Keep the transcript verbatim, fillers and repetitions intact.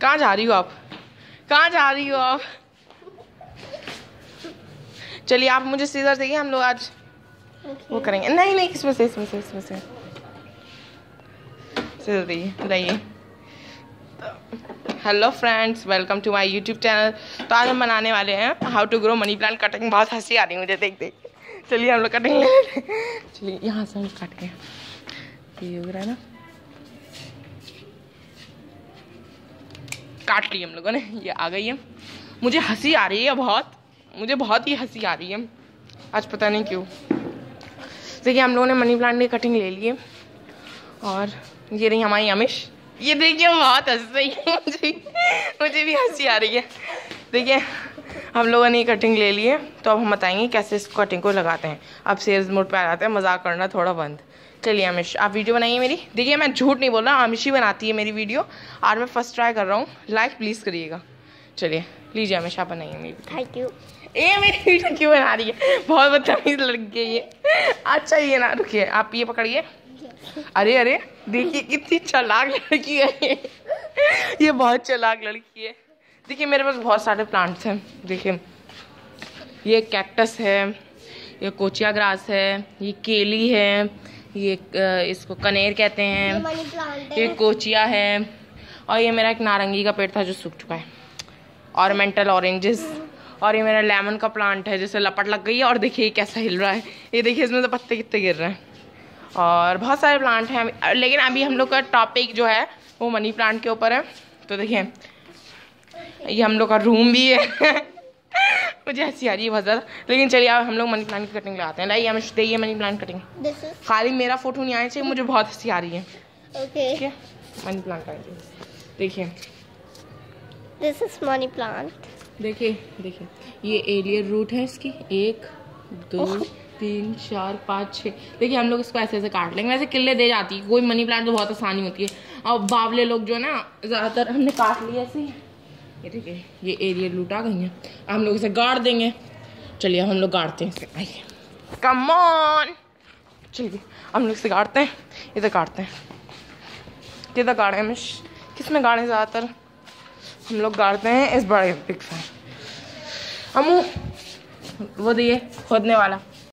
कहाँ जा रही हो आप? कहाँ जा रही हो आप? चलिए आप मुझे सीजर देंगे, हम लोग आज okay. वो करेंगे। नहीं नहीं इसमें से इसमें से इसमें से सीजर दीजिए, लाइए। Hello friends, welcome to my YouTube channel. तो आज हम बनाने वाले हैं how to grow money plant cutting. बहुत हंसी आ रही है मुझे देख देख। चलिए हम लोग कटिंग ले लेते हैं। चलिए यहाँ से हम काट के ये हो रहा है ना, काट ली हम लोगों ने। ये आ गई है। मुझे हंसी आ रही है बहुत, मुझे बहुत ही हंसी आ रही है आज, पता नहीं क्यों। देखिए हम लोगों ने मनी प्लांट की कटिंग ले ली है और ये रही हमारी अमिश। ये देखिए बहुत हंस रही है, मुझे मुझे भी हंसी आ रही है। देखिए हम लोगों ने ये कटिंग ले ली है, तो अब हम बताएंगे कैसे इस कटिंग को लगाते हैं। अब सेल्स मोड पे आ जाते हैं, मजाक करना थोड़ा बंद। चलिए अमिश आप वीडियो बनाइए मेरी। देखिए मैं झूठ नहीं बोल रहा, अमिश ही बनाती है मेरी वीडियो और मैं फर्स्ट ट्राई कर रहा हूँ। लाइक प्लीज़ करिएगा। चलिए लीजिए अमिश आप बनाइए मेरी। Thank you. ए मेरी वीडियो क्यों बना रही है? बहुत बदतमीज लड़की है ये। अच्छा ये ना, रुकिए आप ये पकड़िए। अरे अरे देखिए कितनी चालाक लड़की है ये। ये बहुत चालाक लड़की है। देखिए मेरे पास बहुत सारे प्लांट्स हैं। देखिए ये कैक्टस है, ये कोचिया ग्रास है, ये केली है, ये इसको कनेर कहते हैं, ये कोचिया है, और ये मेरा एक नारंगी का पेड़ था जो सूख चुका है, ऑर्नामेंटल ऑरेंजेस, और ये मेरा लेमन का प्लांट है जिससे लपट लग गई है। और देखिए कैसा हिल रहा है, ये देखिए इसमें तो पत्ते कितने गिर रहे हैं। और बहुत सारे प्लांट हैं, लेकिन अभी हम लोग का टॉपिक जो है वो मनी प्लांट के ऊपर है। तो देखिए ये हम लोग का रूम भी है। मुझे हंसी आ रही है बहुत ज़्यादा, लेकिन चलिए अब हम लोग मनी प्लांट की कटिंग लगाते हैं। लाइए हमें देखिए मनी प्लांट कटिंग। खाली मेरा फोटो नहीं आना चाहिए, मुझे बहुत हंसी आ रही है। ओके ठीक है मनी प्लांट कटिंग। देखिए दिस इज मनी प्लांट। देखिए देखिए ये एलियर रूट है इसकी, एक दो तीन चार पाँच छः। देखिए हम लोग इसको ऐसे ऐसे काट लेंगे, वैसे किले दे जाती है कोई मनी प्लांट तो बहुत आसानी होती है। और बावले लोग जो है ना ज़्यादातर हमने काट लिया ऐसे। ये देखिए ये एरियर रूट आ गई है, हम लोग इसे गाड़ देंगे। चलिए हम लोग गाड़ते हैं इसे, आइए कम ऑन। चलिए हम लोग इसे गाड़ते हैं, इधर काटते हैं। किधर गाड़े हैं मिश? किस में गाड़े? ज़्यादातर हम लोग गाड़ते हैं इस बड़े बिग फैन। हम वो दिए खोदने वाला।